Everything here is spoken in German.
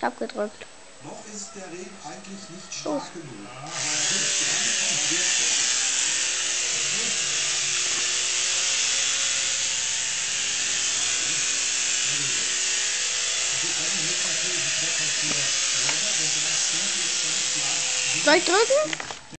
Ich habe gedrückt. Noch ist der Regen eigentlich nicht Los. stark genug. Soll ich drücken?